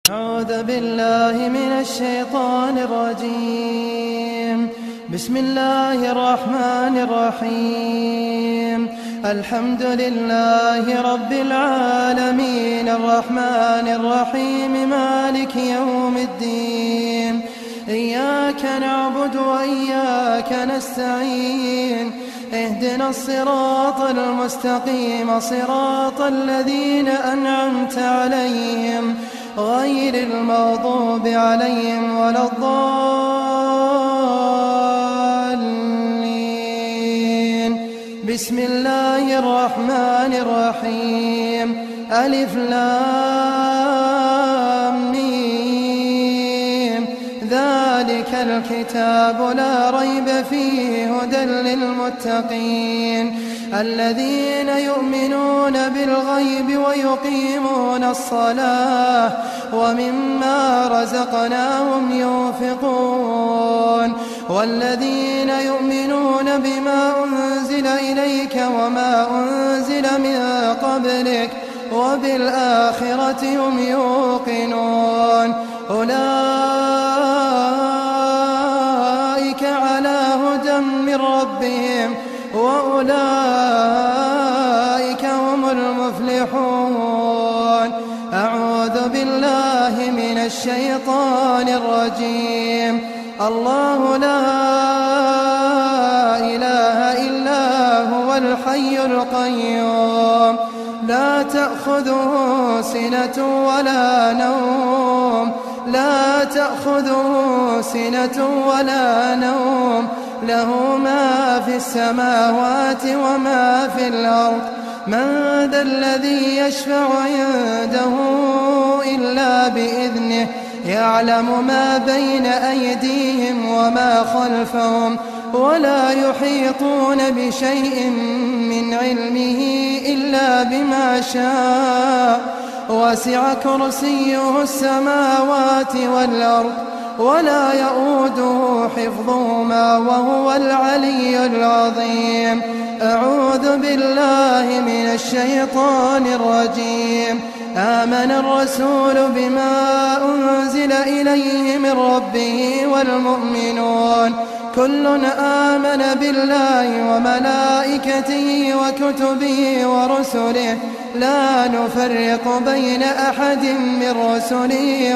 أعوذ بالله من الشيطان الرجيم. بسم الله الرحمن الرحيم. الحمد لله رب العالمين الرحمن الرحيم مالك يوم الدين. إياك نعبد وإياك نستعين. اهدنا الصراط المستقيم صراط الذين أنعمت عليهم غير المغضوب عليهم ولا الضالين. بسم الله الرحمن الرحيم. ألف لام ميم. ذلك الكتاب لا ريب فيه هدى للمتقين الذين يؤمنون بالغيب ويقيمون الصلاة ومما رزقناهم ينفقون والذين يؤمنون بما أنزل إليك وما أنزل من قبلك وبالآخرة هم يوقنون. أولئك على هدى من ربهم وأولئك هم المفلحون. أعوذ بالله من الشيطان الرجيم. الله لا إله إلا هو الحي القيوم لا تأخذه سنة ولا نوم ولا نوم له ما في السماوات وما في الأرض. من ذا الذي يشفع عنده إلا بإذنه يعلم ما بين أيديهم وما خلفهم ولا يحيطون بشيء من علمه إلا بما شاء. وسع كرسيه السماوات والأرض ولا يؤوده حفظهما وهو العلي العظيم. أعوذ بالله من الشيطان الرجيم. آمن الرسول بما أنزل إليه من ربه والمؤمنون كل آمن بالله وملائكته وكتبه ورسله لا نفرق بين أحد من رسله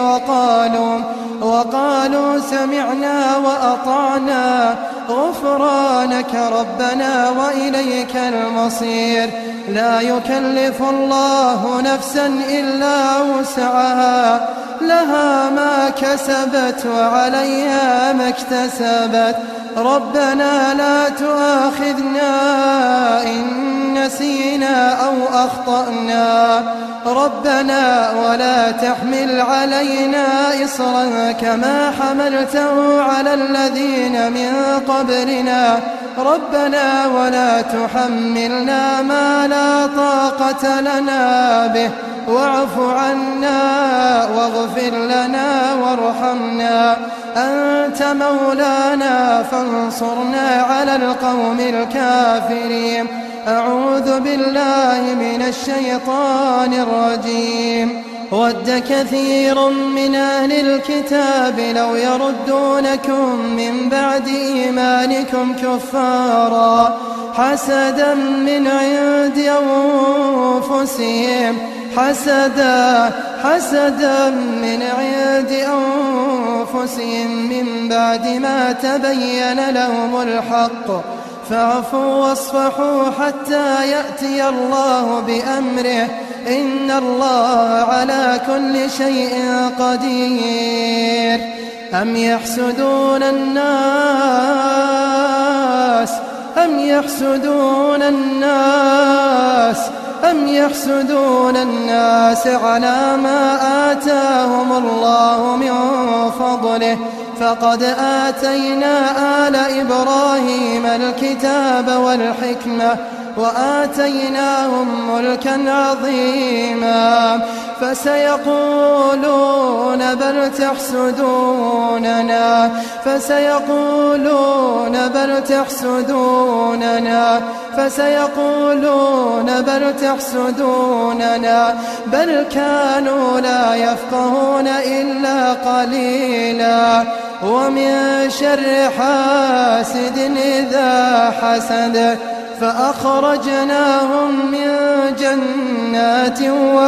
وقالوا سمعنا وأطعنا غفرانك ربنا وإليك المصير. لا يكلف الله نفسا إلا وسعها لها ما كسبت وعليها ما اكتسبت. ربنا لا تؤاخذنا إن نسينا أو أخطأنا ربنا ولا تحمل علينا إصرا كما حملته على الذين من قبلنا ربنا ولا تحملنا ما لا طاقة لنا به واعف عنا واغفر لنا وارحمنا أنت مولانا فانصرنا على القوم الكافرين. أعوذ بالله من الشيطان الرجيم. ود كثير من أهل الكتاب لو يردونكم من بعد إيمانكم كفارا حسدا من عند أنفسهم حسدا من عند أنفسهم من بعد ما تبين لهم الحق فاعفوا واصفحوا حتى يأتي الله بأمره إن الله على كل شيء قدير. أم يحسدون الناس على ما آتاهم الله من فضله فقد آتينا آل إبراهيم الكتاب والحكمة وآتيناهم ملكا عظيما فسيقولون بل تحسدوننا فسيقولون بل تحسدوننا بل كانوا لا يفقهون إلا قليلا. ومن شر حاسد إذا حسد فأخرجناهم من جنات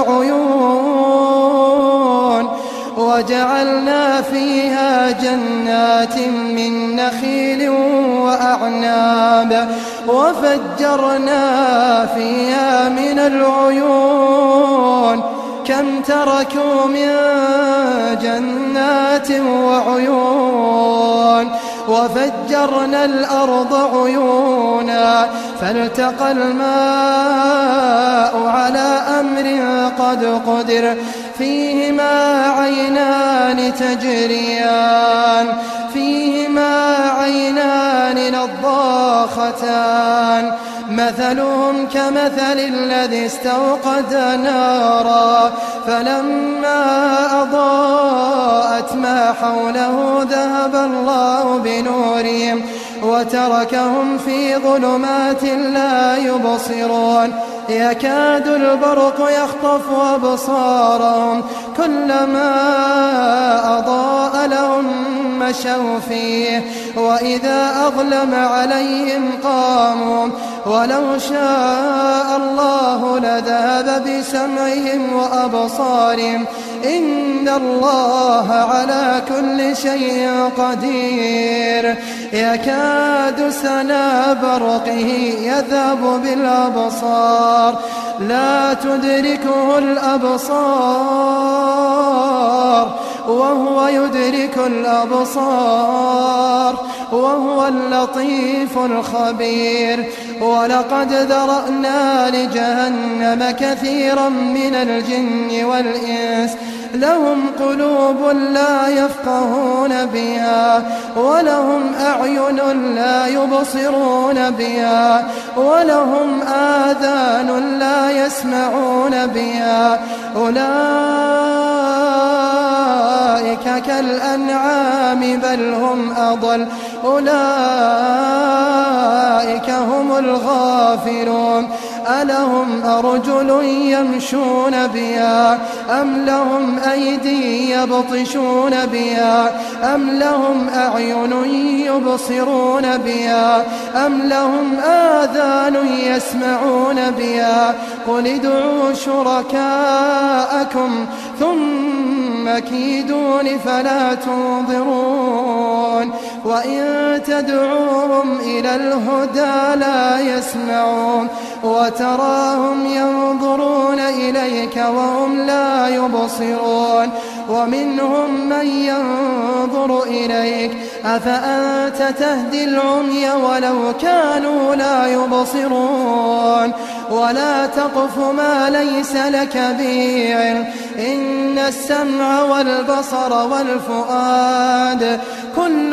وعيون وجعلنا فيها جنات من نخيل وأعناب وفجرنا فيها من العيون كم تركوا من جنات وعيون وفجرنا الأرض عيونا فالتقى الماء على أمر قد قدر فيهما عينان نضاختان مثلهم كمثل الذي استوقد نارا فلما أضاءت ما حوله ذهب الله بنورهم وتركهم في ظلمات لا يبصرون يكاد البرق يخطف أبصارهم كلما أضاء لهم مشوا فيه وإذا أظلم عليهم قاموا ولو شاء الله لذهب بسمعهم وأبصارهم إن الله على كل شيء قدير يكاد سنا برقه يذهب بالأبصار لا تدركه الأبصار وهو يدرك الأبصار وهو اللطيف الخبير. ولقد ذرأنا لجهنم كثيرا من الجن والإنس لهم قلوب لا يفقهون بها ولهم أعين لا يبصرون بها ولهم آذان لا يسمعون بها أولئك كالأنعام بل هم أضل أولئك هم الغافلون. ألهم أرجل يمشون بها أم لهم أيدي يبطشون بها أم لهم أعين يبصرون بها أم لهم آذان يسمعون بها قل ادعوا شركاءكم ثم كيدون فلا تنظرون وإن تدعوهم إلى الهدى لا يسمعون وتراهم ينظرون إليك وهم لا يبصرون ومنهم من ينظر إليك أفأنت تهدي العمي ولو كانوا لا يبصرون ولا تقف ما ليس لك به علم إن السمع والبصر والفؤاد كل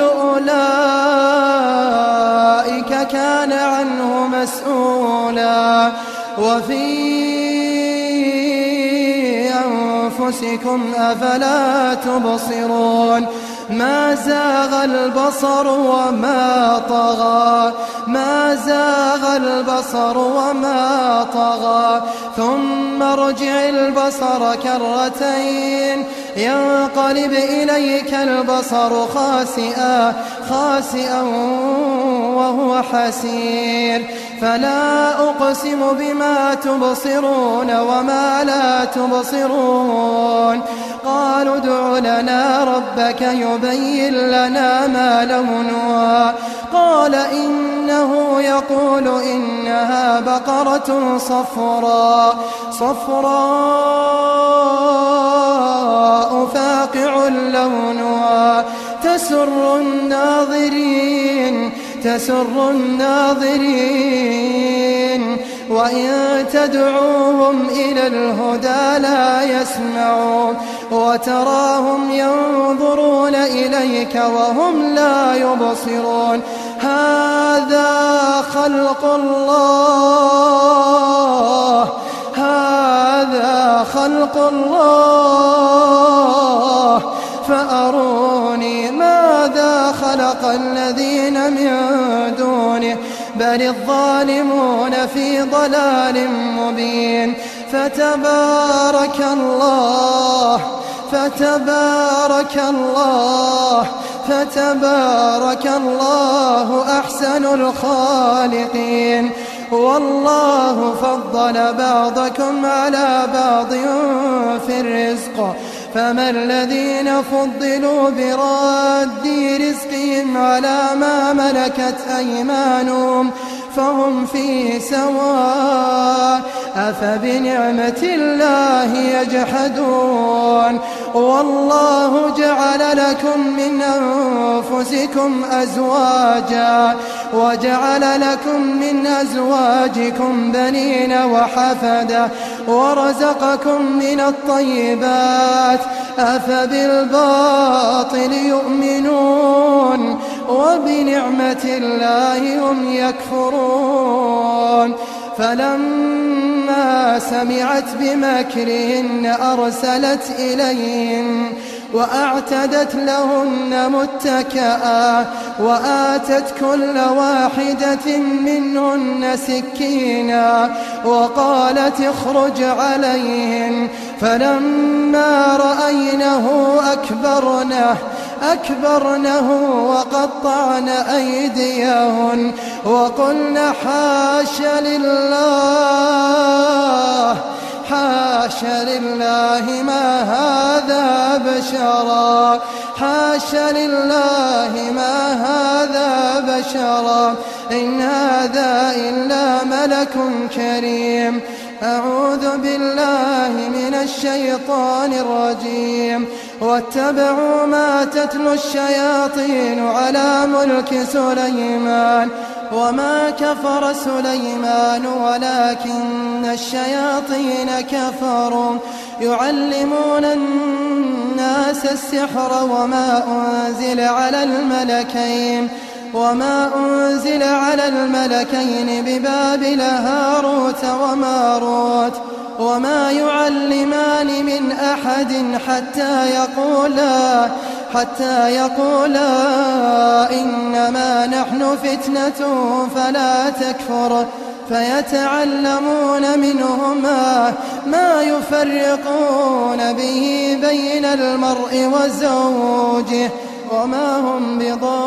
أولئك كان عنه مسؤولا. وفي أنفسكم أفلا تبصرون ما زاغ البصر وما طغى ما زاغ البصر وما طغى ثم ارجع البصر كرتين ينقلب إليك البصر خاسئا وهو حسير. فلا أقسم بما تبصرون وما لا تبصرون قالوا ادع لنا ربك يبين لنا ما لونها قال إنه يقول إنها بقرة صفراء فاقع لونها تسر الناظرين وإن تدعوهم إلى الهدى لا يسمعون وتراهم ينظرون إليك وهم لا يبصرون هذا خلق الله فأروني ماذا خلق الذين من دونه بل الظالمون في ضلال مبين. فتبارك الله أحسن الخالقين. والله فضل بعضكم على بعض في الرزق، فما الذين فضلوا براد رزقهم على ما ملكت أيمانهم فهم فيه سواء، أفبنعمة الله يجحدون. والله جعل لكم من أنفسكم أزواجا وجعل لكم من أزواجكم بنين وحفدة ورزقكم من الطيبات، أفبالباطل يؤمنون وبنعمة الله هم يكفرون. فلما سمعت بمكرهن أرسلت إليهن وأعتدت لهن متكئا وآتت كل واحدة منهن سكينا وقالت اخرج عليهن. فلما رأينه أكبرنه وقطعن أيديهن وقلن حاش لله ما هذا بشرا إن هذا إلا ملك كريم. أعوذ بالله من الشيطان الرجيم. واتبعوا ما تتلو الشياطين على ملك سليمان وما كفر سليمان ولكن الشياطين كفروا يعلمون الناس السحر وما أنزل على الملكين ببابل هاروت وماروت وما يعلمان من أحد حتى يقولا إنما نحن فتنة فلا تكفر، فيتعلمون منهما ما يفرقون به بين المرء وزوجه وما هم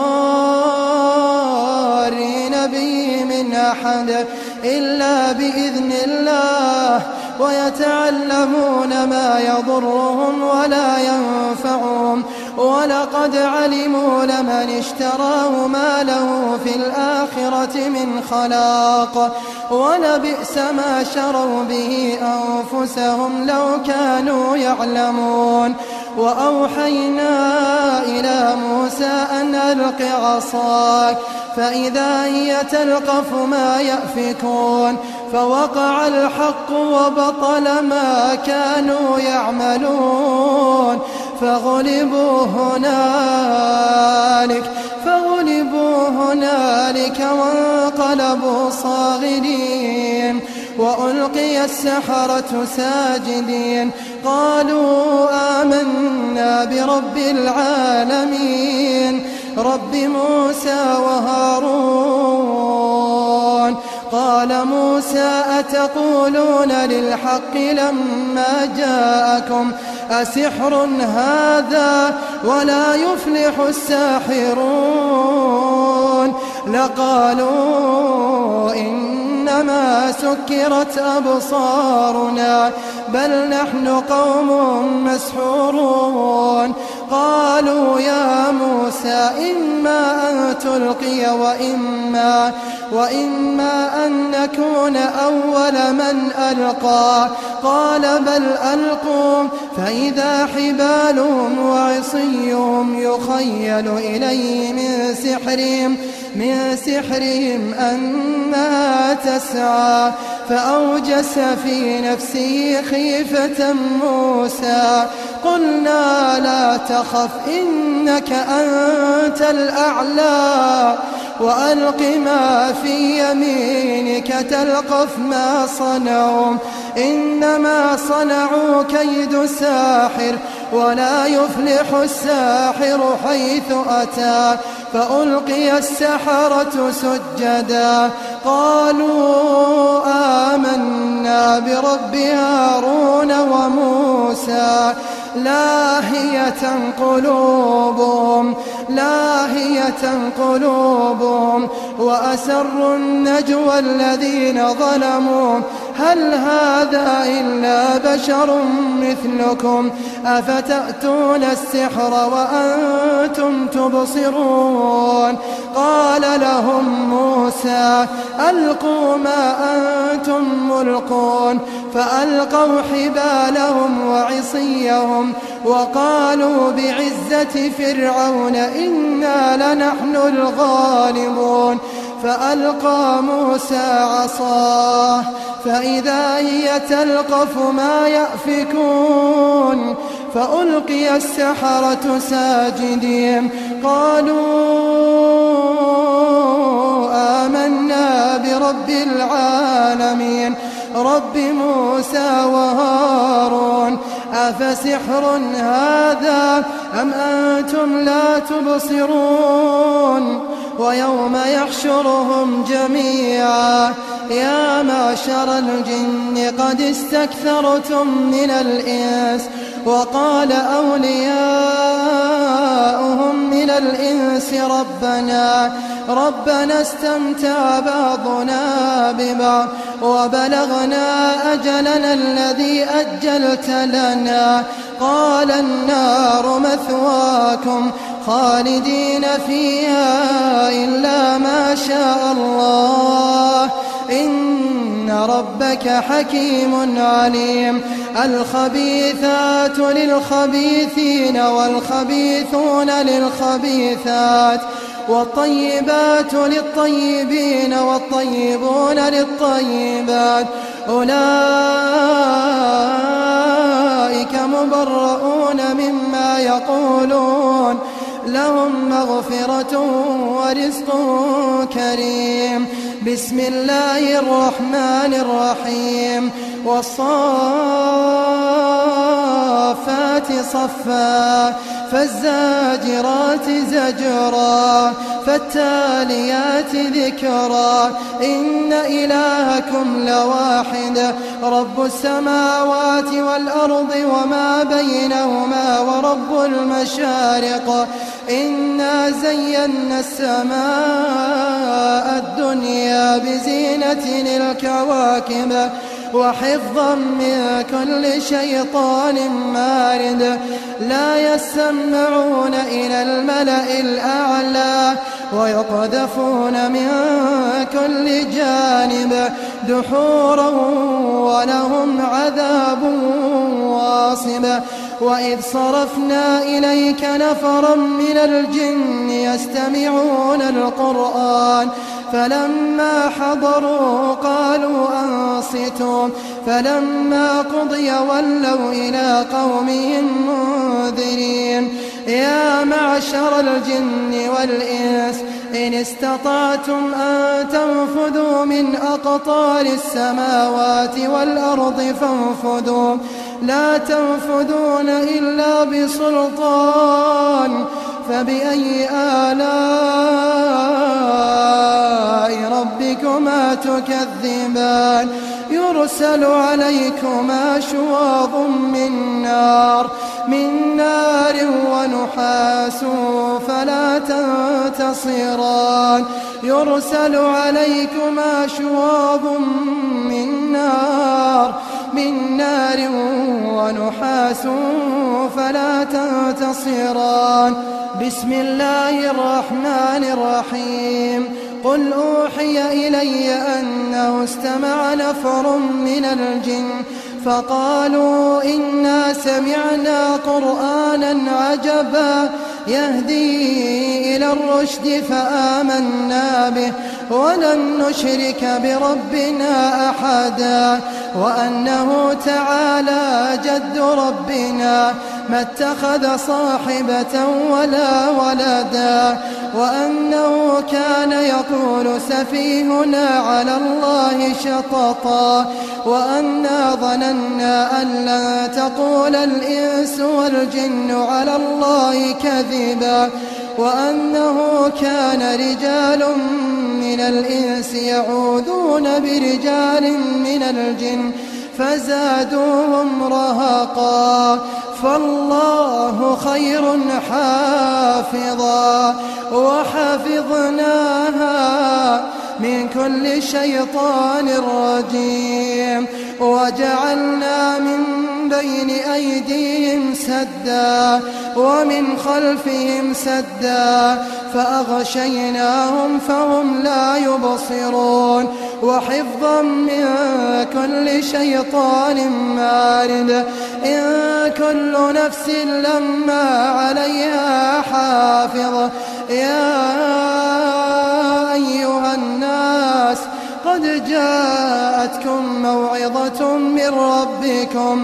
بضارين به من أحد إلا بإذن الله، ويتعلمون ما يضرهم ولا ينفعهم، ولقد علموا لمن اشتراه ما له في الآخرة من خلاق، ولبئس ما شروا به أنفسهم لو كانوا يعلمون. وأوحينا إلى موسى أن ألق عصاك فإذا هي تلقف ما يأفكون، فوقع الحق وبطل ما كانوا يعملون، فغلبوا هنالك وانقلبوا صاغرين. وألقي السحرة ساجدين قالوا آمنا برب العالمين رب موسى وهارون. قال موسى أتقولون للحق لما جاءكم أسحر هذا ولا يفلح الساحرون؟ لقالوا إنما سكرت أبصارنا بل نحن قوم مسحورون. قالوا يا موسى إما أن تلقي وإما أن نكون أول من ألقى. قال بل ألقوا فإذا حبالهم وعصيهم يخيل إليه من سحرهم أنها تسعى، فأوجس في نفسه خيفة موسى. قلنا لا تخف إنك أنت الأعلى وألق ما في يمينك تلقف ما صنعوا إنما صنعوا كيد ساحر ولا يفلح الساحر حيث أتى. فألقي السحرة سجدا قالوا آمنا برب هارون وموسى. لاهية قلوبهم وأسروا النجوى الذين ظلموا هل هذا إلا بشر مثلكم أفتأتون السحر وأنتم تبصرون. قال لهم موسى ألقوا ما أنتم ملقون. فألقوا حبالهم وعصيهم وقالوا بعزة فرعون إنا لنحن الغالبون. فألقى موسى عصاه فإذا هي تلقف ما يأفكون. فألقي السحرة ساجدين قالوا آمنا برب العالمين رب موسى وهارون. أفسحر هذا أم أنتم لا تبصرون. ويوم يحشرهم جميعا يا معشر الجن قد استكثرتم من الإنس. وقال أولياؤهم من الإنس ربنا استمتع بعضنا ببعض وبلغنا أجلنا الذي أجلت لنا. قال النار مثواكم خالدين فيها إلا ما شاء الله إن ربك حكيم عليم. الخبيثات للخبيثين والخبيثون للخبيثات والطيبات للطيبين والطيبون للطيبات أولئك مبرؤون مما يقولون لهم مغفرة ورزق كريم. بسم الله الرحمن الرحيم والصافات صفا فالزاجرات زجرا فالتاليات ذكرا إن إلهكم لواحد رب السماوات والأرض وما بينهما ورب المشارق. إنا زينا السماء الدنيا بزينة الكواكب وحفظا من كل شيطان مارد. لا يسمعون إلى الملأ الأعلى ويقذفون من كل جانب دحورا ولهم عذاب واصب. وإذ صرفنا إليك نفرا من الجن يستمعون القرآن فلما حضروا قالوا أنصتوا فلما قضي ولوا إلى قومهم منذرين. يا معشر الجن والإنس إن استطعتم أن تنفذوا من أقطار السماوات والأرض فانفذوا لا تنفذون إلا بسلطان. فبأي آلاء ربكما تكذبان. يرسل عليكما شواظ من نار ونحاس فلا تنتصران. يرسل عليكما شواظ من نار ونحاس فلا تنتصران. بسم الله الرحمن الرحيم قل أوحي إلي أنه استمع نفر من الجن فقالوا إنا سمعنا قرآنا عجبا يهدي إلى الرشد فآمنا به ولن نشرك بربنا أحدا وأنه تعالى جد ربنا ما اتخذ صاحبة ولا ولدا وأنه كان يقول سفيهنا على الله شططا وأنا ظننا أن لن تقول الإنس والجن على الله كذبا وأنه كان رجال من الإنس يعوذون برجال من الجن فزادوهم رهقا فالله خير حافظا وحفظناها من كل شيطان رجيم وجعلنا من بين أيديهم سدا ومن خلفهم سدا فأغشيناهم فهم لا يبصرون وحفظا من كل شيطان مارد إن كل نفس لما عليها حافظ يا أيها الناس قد جاءتكم موعظة من ربكم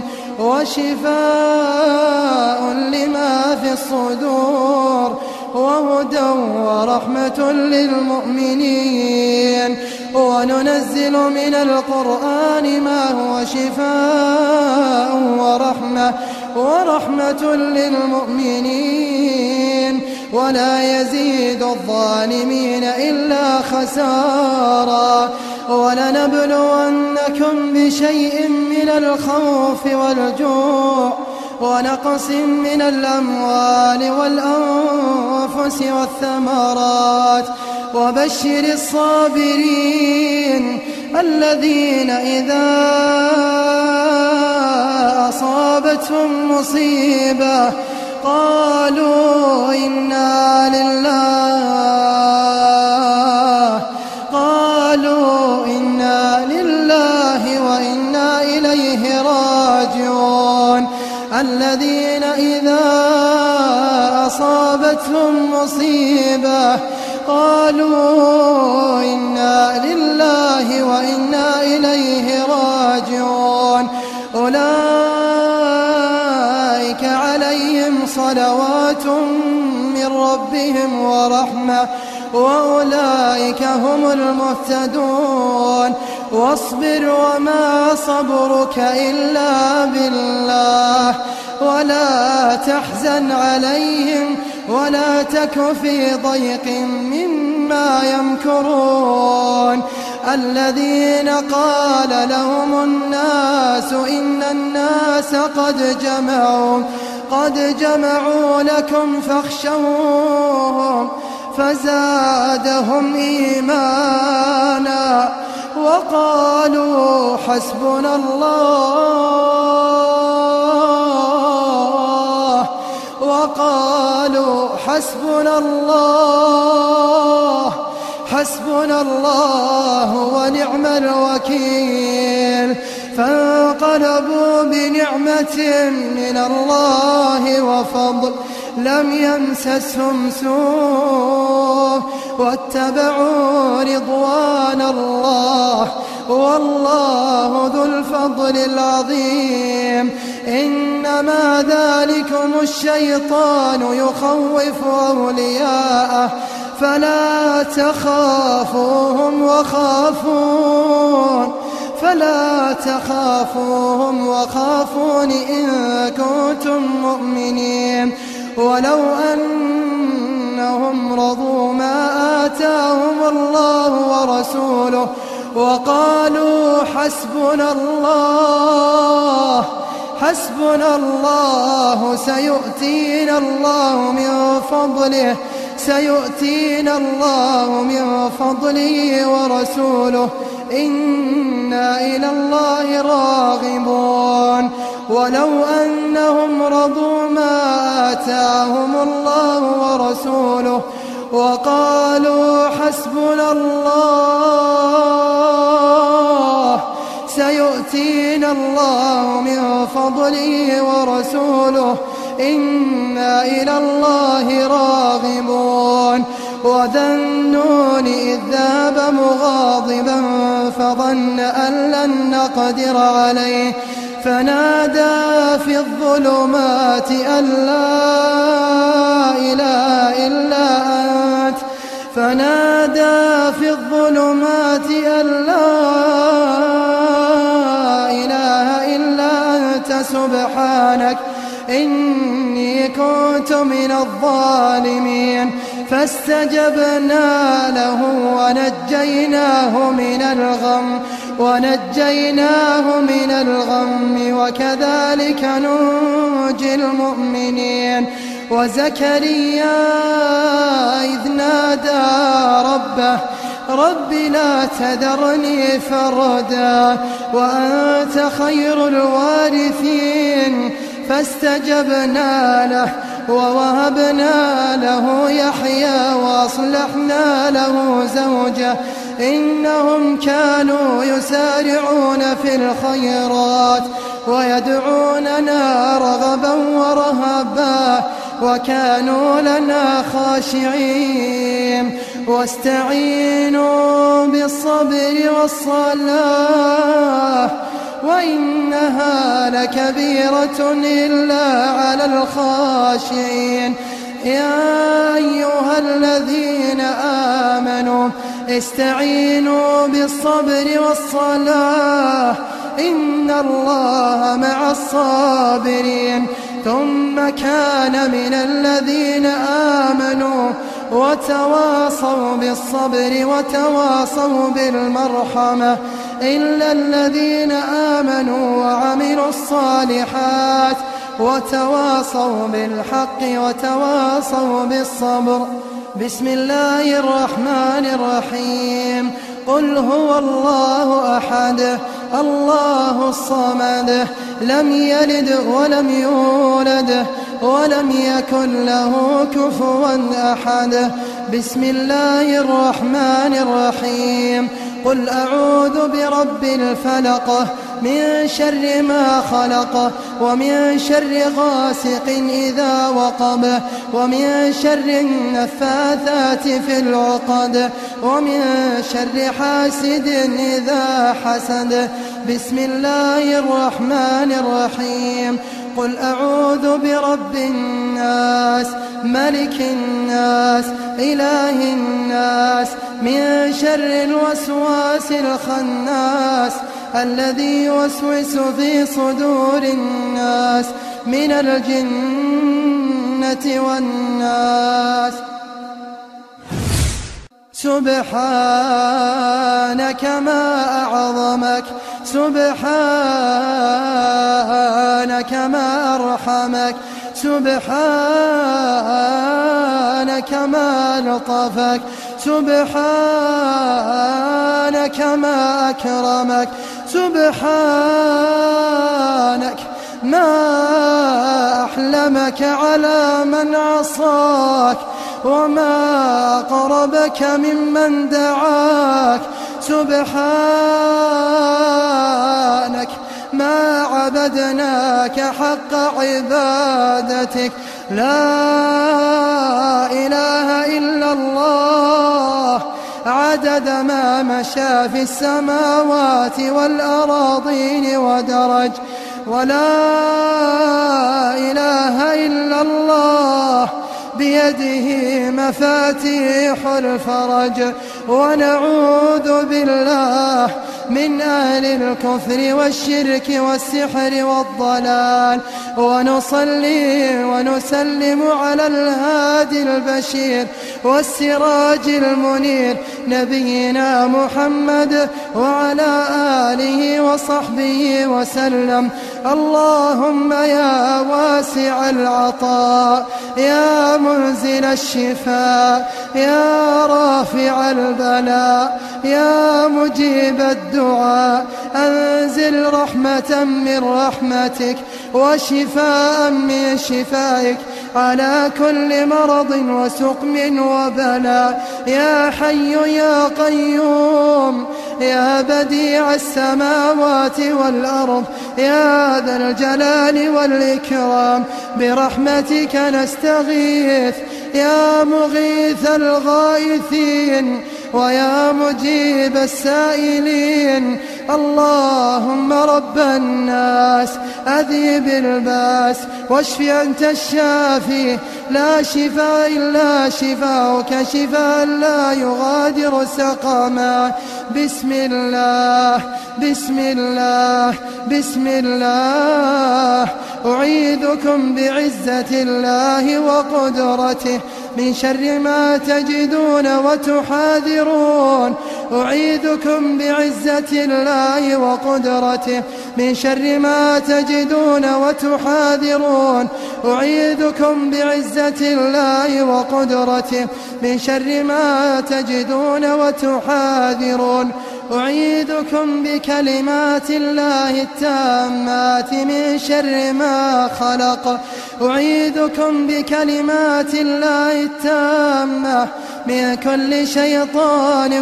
وشفاء لما في الصدور وهدى ورحمة للمؤمنين وننزل من القرآن ما هو شفاء ورحمة للمؤمنين ولا يزيد الظالمين إلا خسارا ولنبلونكم بشيء من الخوف والجوع ونقص من الأموال والأنفس والثمرات وبشر الصابرين الذين إذا أصابتهم مصيبة قالوا إنا لله وإنا إليه راجعون الذين إذا أصابتهم مصيبة قالوا إنا لله وإنا إليه راجعون أولئك عليهم صلوات من ربهم ورحمة وأولئك هم المهتدون واصبر وما صبرك إلا بالله ولا تحزن عليهم ولا تك في ضيق مما يمكرون الذين قال لهم الناس إن الناس قد جمعوا لكم فاخشوهم فزادهم إيمانا وقالوا حسبنا الله ونعم الوكيل فانقلبوا بنعمة من الله وفضل لم يمسسهم سوء واتبعوا رضوان الله والله ذو الفضل العظيم إنما ذلكم الشيطان يخوف أولياءه فلا تخافوهم وخافون إن كنتم مؤمنين ولو أنهم رضوا ما آتاهم الله ورسوله وقالوا حسبنا الله سيؤتينا الله من فضله ورسوله إنا إلى الله راغبون ولو أنهم رضوا ما آتاهم الله ورسوله وقالوا حسبنا الله سيؤتينا الله من فضله ورسوله إنا إلى الله راغبون وذا النون إذ ذهب مغاضبا فظن أن لن نقدر عليه فنادى في الظلمات أن لا إله إلا أنت من الظالمين فاستجبنا له ونجيناه من الغم وكذلك ننجي المؤمنين. وزكريا إذ نادى ربه رب لا تذرني فردا وأنت خير الوارثين فاستجبنا له ووهبنا له يحيى وأصلحنا له زوجه إنهم كانوا يسارعون في الخيرات ويدعوننا رغبا ورهبا وكانوا لنا خاشعين. واستعينوا بالصبر والصلاة وإنها لكبيرة إلا على الخاشعين. يا أيها الذين آمنوا استعينوا بالصبر والصلاة إن الله مع الصابرين. ثم كان من الذين آمنوا وتواصوا بالصبر وتواصوا بالمرحمة إلا الذين آمنوا وعملوا الصالحات وتواصوا بالحق وتواصوا بالصبر. بسم الله الرحمن الرحيم. قل هو الله أحد الله الصمد لم يلد ولم يولد ولم يكن له كفوا أحد. بسم الله الرحمن الرحيم. قل أعوذ برب الفلق من شر ما خلق ومن شر غاسق إذا وقب ومن شر النفاثات في العقد ومن شر حاسد إذا حسد. بسم الله الرحمن الرحيم. قل أعوذ برب الناس ملك الناس إله الناس من شر الوسواس الخناس الذي يوسوس في صدور الناس من الجنة والناس. سبحانك ما أعظمك سبحانك ما أرحمك سبحانك ما لطفك سبحانك ما أكرمك سبحانك ما أحلمك على من عصاك وما أقربك ممن دعاك سبحانك ما عبدناك حق عبادتك لا إله إلا الله عدد ما مشى في السماوات والأراضين ودرج ولا إله إلا الله بيده مفاتيح الفرج. ونعوذ بالله من أهل الكفر والشرك والسحر والضلال. ونصلي ونسلم على الهادي البشير والسراج المنير نبينا محمد وعلى آله وصحبه وسلم. اللهم يا واسع العطاء يا منزل الشفاء يا رافع البلاء يا مجيب الدعاء أنزل رحمة من رحمتك وشفاء من شفائك على كل مرض وسقم وبلاء. يا حي يا قيوم يا بديع السماوات والأرض يا ذا الجلال والإكرام برحمتك نستغيث يا مغيث الغائثين ويا مجيب السائلين اللهم رب الناس أذهب الباس واشف أنت الشافي، لا شفاء إلا شفاؤك، شفاء لا يغادر سقما. بسم الله بسم الله بسم الله. أعيذكم بعزة الله وقدرته من شر ما تجدون وتحاذرون. أعيذكم بعزة الله وقدرته من شر ما تجدون وتحاذرون. أعيذكم بعزة الله وقدرته من شر ما تجدون وتحاذرون. أعيذكم بكلمات الله التامات من شر ما خلق. أعيذكم بكلمات الله التامة من كل شيطان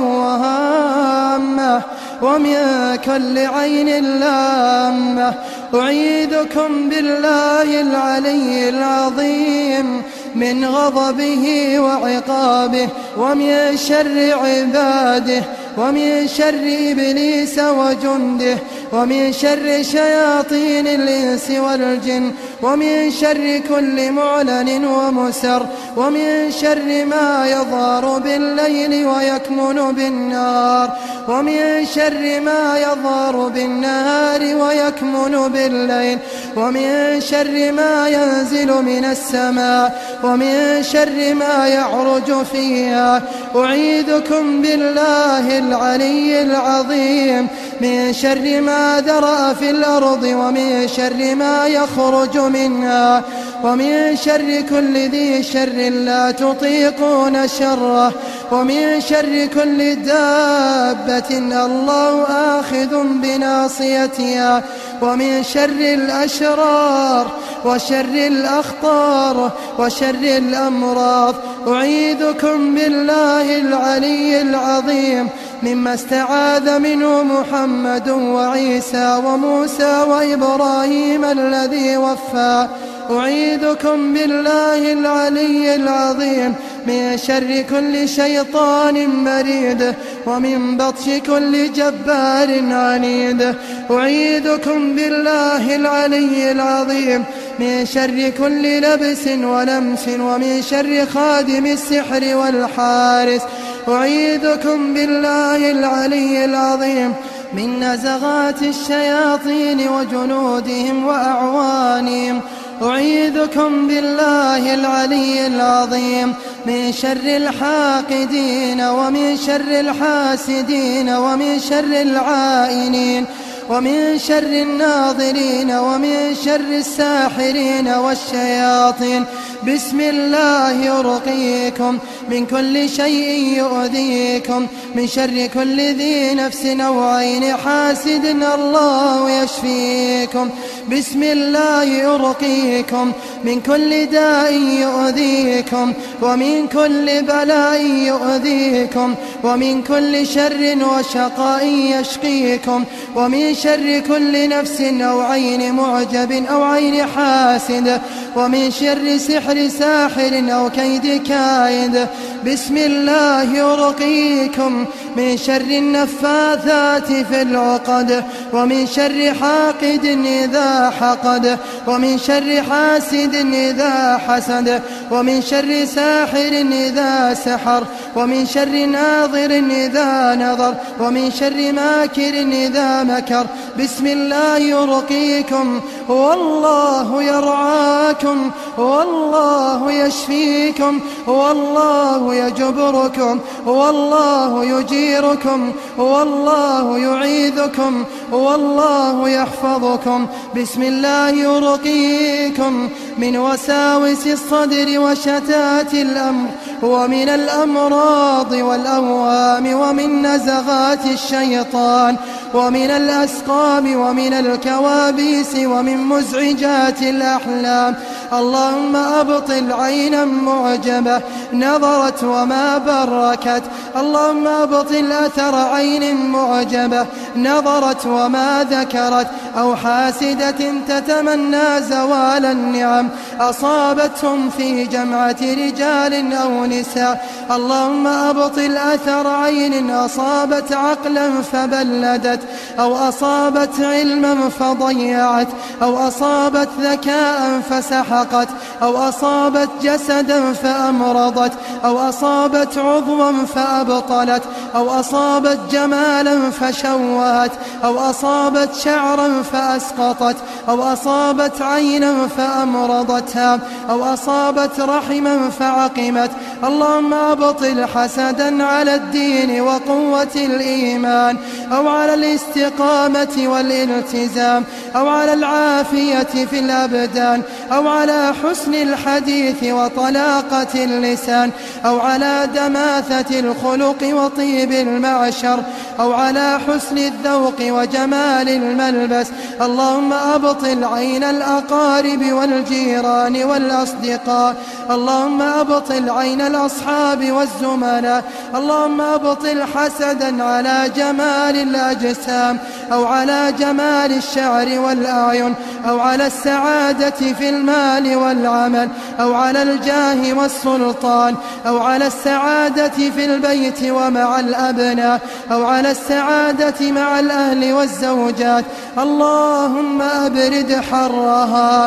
وهامة ومن كل عين لامة. أعيذكم بالله العلي العظيم من غضبه وعقابه ومن شر عباده ومن شر إبليس وجنده ومن شر شياطين الإنس والجن ومن شر كل معلن ومسر ومن شر ما يظهر بالليل ويكمن بالنهار ومن شر ما يظهر بالنهار ويكمن بالليل ومن شر ما ينزل من السماء ومن شر ما يعرج فيها. أعيذكم بالله العلي العظيم من شر ما ذرأ في الأرض ومن شر ما يخرج منها ومن شر كل ذي شر لا تطيقون شره ومن شر كل دابة الله آخذ بناصيتها ومن شر الأشرار وشر الأخطار وشر الأمراض. أعيذكم بالله العلي العظيم مما استعاذ منه محمد وعيسى وموسى وإبراهيم الذي وفى. أعيذكم بالله العلي العظيم من شر كل شيطان مريد ومن بطش كل جبار عنيد. أعيذكم بالله العلي العظيم من شر كل لبس ولمس ومن شر خادم السحر والحارس. أعيذكم بالله العلي العظيم من نزغات الشياطين وجنودهم وأعوانهم. أعيذكم بالله العلي العظيم من شر الحاقدين ومن شر الحاسدين ومن شر العائنين ومن شر الناظرين ومن شر الساحرين والشياطين. بسم الله أرقيكم من كل شيء يؤذيكم من شر كل ذي نفس أو عين حاسد الله يشفيكم. بسم الله أرقيكم من كل داء يؤذيكم ومن كل بلاء يؤذيكم ومن كل شر وشقاء يشقيكم ومن شر كل نفس أو عين معجب أو عين حاسد ومن شر سحر ساحر أو كيد كائد. بسم الله أرقيكم من شر النفاثات في العقد ومن شر حاقد إذا حقد ومن شر حاسد إذا حسد ومن شر ساحر إذا سحر ومن شر ناظر إذا نظر ومن شر ماكر إذا مكر. بسم الله أرقيكم والله يرعاكم والله يشفيكم والله يجبركم والله يجيركم والله يعيذكم والله يحفظكم. بسم الله أرقيكم من وساوس الصدر وشتات الأمر ومن الأمراض والأوهام ومن نزغات الشيطان ومن الأسقام ومن الكوابيس ومن مزعجات الأحلام. اللهم أبطل عينا معجبة نظرت وما بركت اللهم أبطل أثر عين معجبة نظرت وما ذكرت أو حاسدة تتمنى زوال النعم أصابتهم في جمعة رجال أو نساء. اللهم أبطل أثر عين أصابت عقلا فبلدت أو أصابت علما فضيعت أو أصابت ذكاء فسحقت أو أصابت جسدا فأمرضت أو أصابت عضوا فأبطلت أو أصابت جمالا فشوهت أو أصابت شعرا فأسقطت أو أصابت عينا فأمرضتها أو أصابت رحما فعقمت. اللهم أبطل حسدا على الدين وقوة الإيمان أو على الاستقامة والالتزام أو على العافية في الأبدان أو على حسن الحديث وطلاقة اللسان أو على دماثة الخلق وطيب المعشر أو على حسن الذوق وجمال الملبس. اللهم أبطل عين الأقارب والجيران والأصدقاء. اللهم أبطل عين الأصحاب والزملاء. اللهم أبطل حسدا على جمال الأجسام أو على جمال الشعر والأعين أو على السعادة في المال والعمل أو على الجاه والسلطان أو على السعادة في البيت ومع الأبناء أو على السعادة مع الأهل والزوجات. اللهم أبرد حرها.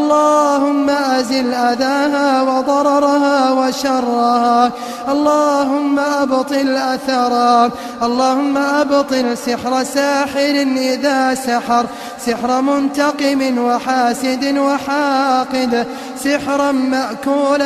اللهم أزل أذاها وضررها وشرها. اللهم أبطل أثرها. اللهم أبطل سحر ساحر إذا سحر، سحر منتقم وحاسد وحاقد، سحرا مأكولا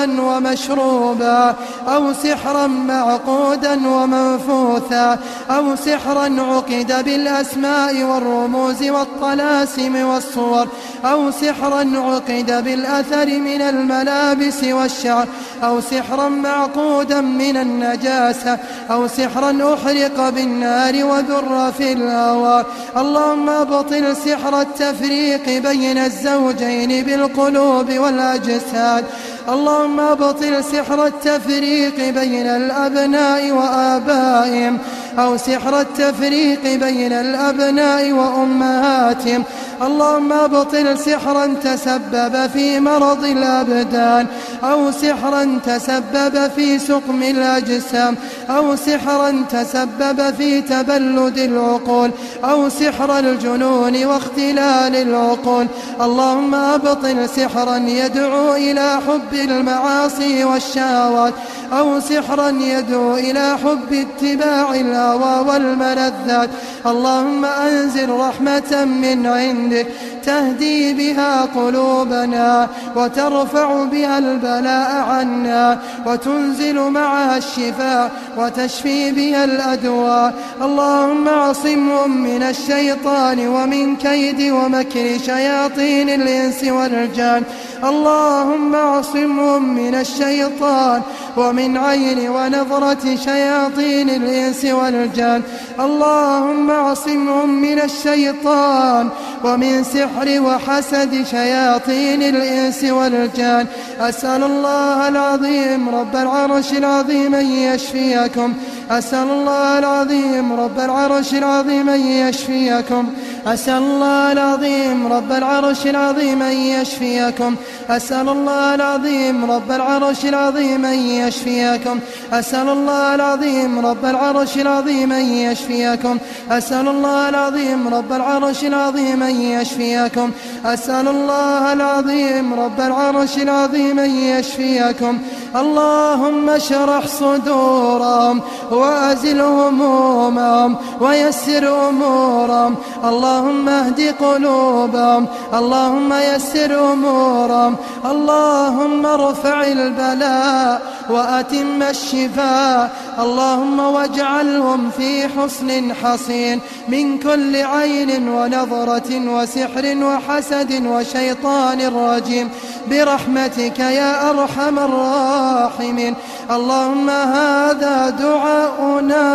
ومشروبا أو سحرا معقودا ومنفوثا أو سحرا عقد بالأسماء والرموز والطلاسم والصور أو سحرا عقد بالأثر من الملابس والشعر أو سحرا معقودا من النجاسة أو سحرا أحرق بالنار وذر في الهواء. اللهم أبطل سحر التفريق بين الزوجين بالقلوب والأجساد. اللهم أبطل سحر التفريق بين الأبناء وآبائهم أو سحر التفريق بين الأبناء وأمهاتهم. اللهم أبطل سحرا تسبب في مرض الأبدان أو سحرا تسبب في سقم الأجسام أو سحرا تسبب في تبلد العقول أو سحر الجنون واختلال العقول. اللهم أبطل سحرا يدعو إلى حب المعاصي والشهوات أو سحرا يدعو إلى حب اتباع الهوى والملذات. اللهم أنزل رحمة من عندك تهدي بها قلوبنا وترفع بها البلاء عنا وتنزل معها الشفاء وتشفي بها الأدواء. اللهم اعصمهم من الشيطان ومن كيد ومكر شياطين الإنس والجان. اللهم اعصمهم من الشيطان ومن عين ونظرة شياطين الإنس والجان. اللهم اعصمهم من الشيطان ومن سحر وحسد شياطين الإنس والجان. أسأل الله العظيم رب العرش العظيم أن يشفيكم. أسأل الله العظيم رب العرش العظيم أن يشفيكم. أسأل الله العظيم رب العرش العظيم أن يشفيكم. أسأل الله العظيم رب العرش العظيم أن يشفيكم. أسأل الله العظيم رب العرش العظيم أن يشفيكم. أسأل الله العظيم رب العرش العظيم أن يشفيكم. أسأل الله العظيم رب العرش العظيم أن يشفيكم. اللهم اشرح صدورهم وأزل همومهم ويسر أمورهم. اللهم اهد قلوبهم. اللهم يسر أمورهم. اللهم ارفع البلاء وأتم الشفاء. اللهم واجعلهم في حصن حصين من كل عين ونظرة وسحر وحسد وشيطان رجيم برحمتك يا أرحم الراحمين. اللهم هذا دعاؤنا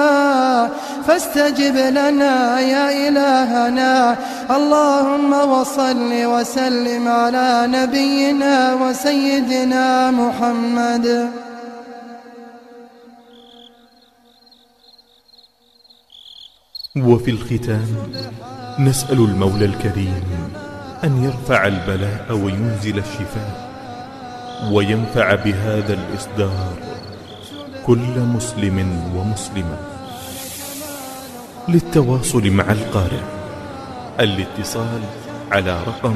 فاستجب لنا يا إلهنا. اللهم وصل وسلم على نبينا وسيدنا محمد. وفي الختام نسأل المولى الكريم أن يرفع البلاء وينزل الشفاء، وينفع بهذا الإصدار كل مسلم ومسلمة. للتواصل مع القارئ الاتصال على رقم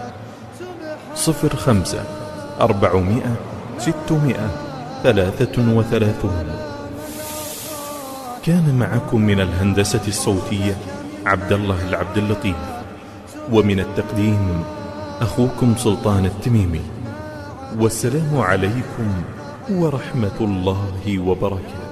05-400-633. كان معكم من الهندسة الصوتية عبد الله العبد اللطيف، ومن التقديم أخوكم سلطان التميمي. والسلام عليكم ورحمة الله وبركاته.